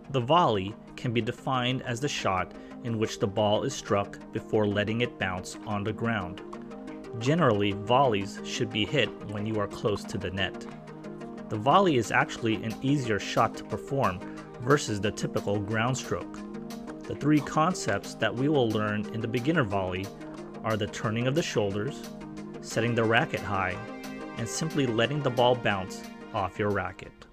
The volley can be defined as the shot in which the ball is struck before letting it bounce on the ground. Generally, volleys should be hit when you are close to the net. The volley is actually an easier shot to perform versus the typical ground stroke. The three concepts that we will learn in the beginner volley are the turning of the shoulders, setting the racket high, and simply letting the ball bounce off your racket.